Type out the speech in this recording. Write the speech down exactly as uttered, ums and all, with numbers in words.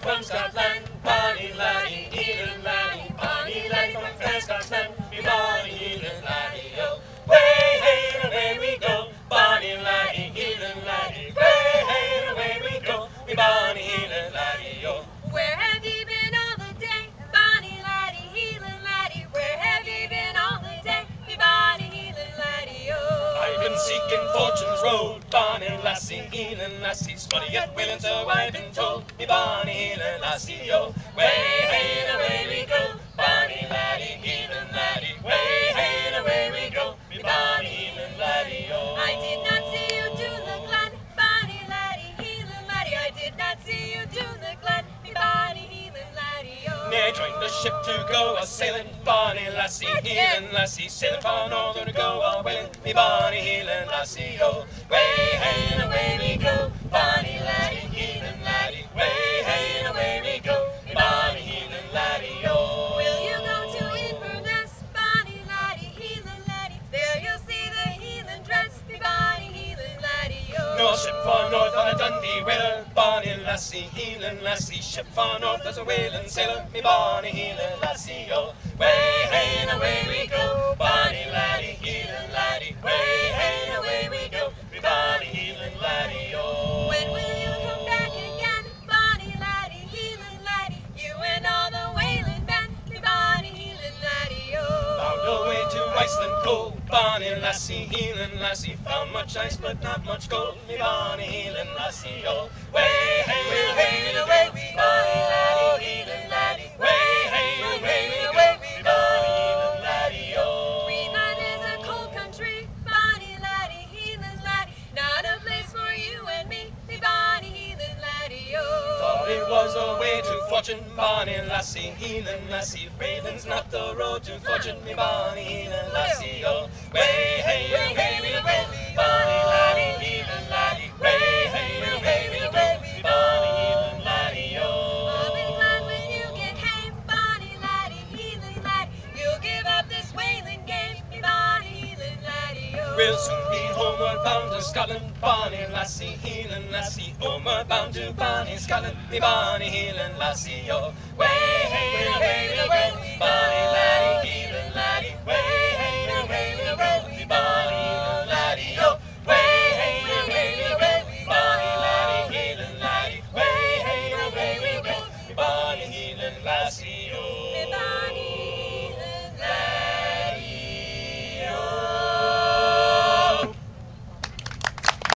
from Scotland, bonnie laddie, Hieland Laddie, bonnie laddie from fair Scotland, me bonnie Hieland Laddie, oh. Way, hey, away we go, bonnie laddie, Hieland Laddie, way, hey, away we go, me bonnie Hieland Laddie, oh. Where have you been all the day, bonnie laddie, Hieland Laddie? Where have you been all the day, me bonnie Hieland Laddie, oh? I've been seeking fortune's road, bonnie lassie, Hieland lassie, smutty yet willing, so I've been told, me bonnie Hieland lassie, oh. Way, hey, away we go, bonnie laddie, Hieland Laddie, way, hey, away we go, me bonnie Hieland Laddie, oh. I did not see you do the glen, bonnie laddie, Hieland Laddie. I did not see you do the glen, me bonnie Hieland Laddie, oh. Nay, join the ship to go a sailing, bonnie lassie, Hieland lassie, sailing far northern to go a whaling, me bonnie Hieland lassie, oh. Way, hey, and away we go, bonnie laddie, Hieland Laddie, way, hey, and away we go, me bonnie Hieland Laddie, oh. Will you go to Inverness, bonnie laddie, Hieland Laddie? There you'll see the Hieland dress, me bonnie Hieland Laddie, oh. No ship far north on a Dundee whaler, bonnie lassie, Hieland lassie, ship far north as a whaling sailor, me bonnie Hieland lassie, oh. Way, hey, and away we go, bonnie laddie, Hieland Laddie, way, hey, and away we go, me bonnie Hieland Laddie, oh. When will you come back again, bonnie laddie, Hieland Laddie? You and all the whaling men, me bonnie Hieland Laddie, oh. Found a way to Iceland cold, bonnie lassie, Hieland lassie, found much ice but not much gold, me bonnie Hieland Lassie, oh. Way, hey, away, away we go, bonnie laddie, Hieland Laddie, way, hey, away we go, me bonnie Hieland Laddie, oh. Greenland is a cold country, bonnie laddie, Hieland Laddie, not a place for you and me, me bonnie Hieland Laddie, oh. Thought it was a way to fortune, bonnie lassie, Hieland Lassie, ravens not the road to fortune, me bonnie Hieland Lassie, oh. Way, hey, away we go, bonnie laddie, Hieland Laddie, way, hey, away we go, me bonnie Hieland Laddie, oh. I'll be glad when you get home, bonnie laddie, Hieland Laddie. You'll give up this whaling game, me bonnie Hieland Laddie, oh. We'll soon be homeward bound to Scotland, bonnie lassie, Hieland Lassie, homeward bound to bonnie Scotland, me bonnie Hieland Lassie, oh. Way, hey, away we go, bonnie laddie, Hieland Laddie, way, hey.